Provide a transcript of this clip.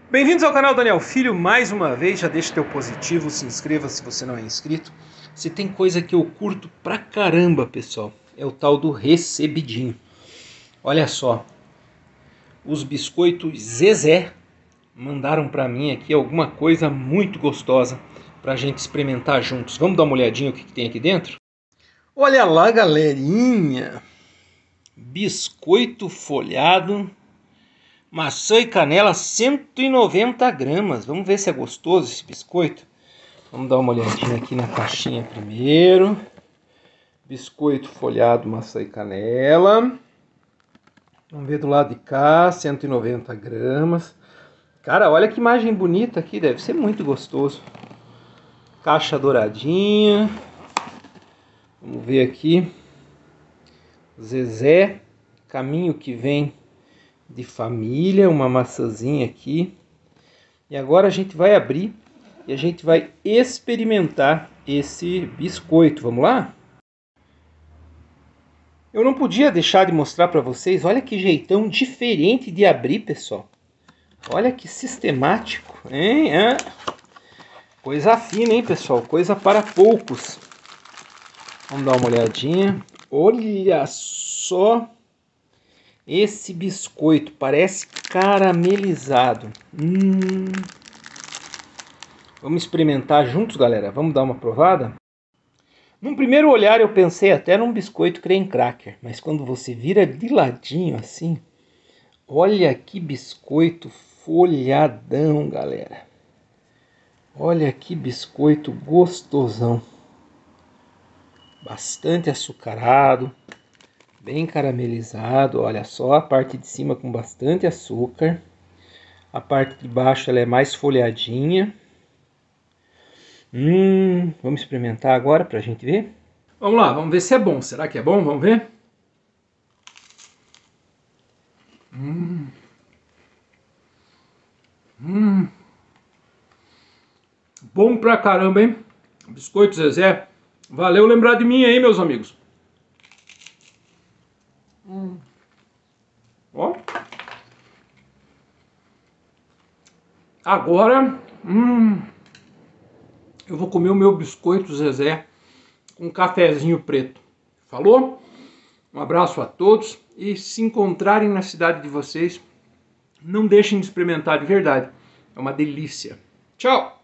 Bem-vindos ao canal Daniel Filho, mais uma vez, já deixa teu positivo, se inscreva se você não é inscrito. Se tem coisa que eu curto pra caramba, pessoal, é o tal do recebidinho. Olha só, os biscoitos Zezé mandaram pra mim aqui alguma coisa muito gostosa pra gente experimentar juntos. Vamos dar uma olhadinha o que tem aqui dentro? Olha lá, galerinha, biscoito folhado, maçã e canela, 190 gramas. Vamos ver se é gostoso esse biscoito. Vamos dar uma olhadinha aqui na caixinha primeiro. Biscoito folhado, maçã e canela. Vamos ver do lado de cá, 190 gramas. Cara, olha que imagem bonita aqui, deve ser muito gostoso. Caixa douradinha. Vamos ver aqui. Zezé, caminho que vem de família, uma maçãzinha aqui. E agora a gente vai abrir e a gente vai experimentar esse biscoito. Vamos lá? Eu não podia deixar de mostrar para vocês, olha que jeitão diferente de abrir, pessoal. Olha que sistemático, hein? Coisa fina, hein, pessoal? Coisa para poucos. Vamos dar uma olhadinha. Olha só esse biscoito, parece caramelizado. Vamos experimentar juntos, galera? Vamos dar uma provada? Num primeiro olhar eu pensei até num biscoito creme cracker, mas quando você vira de ladinho assim, olha que biscoito folhadão, galera. Olha que biscoito gostosão. Bastante açucarado, bem caramelizado. Olha só, a parte de cima com bastante açúcar. A parte de baixo ela é mais folhadinha. Vamos experimentar agora pra gente ver? Vamos lá, vamos ver se é bom. Será que é bom? Vamos ver? Bom pra caramba, hein? Biscoito Zezé. Valeu lembrar de mim aí, meus amigos. Ó. Agora, eu vou comer o meu biscoito Zezé com um cafezinho preto. Falou? Um abraço a todos e se encontrarem na cidade de vocês, não deixem de experimentar de verdade. É uma delícia. Tchau!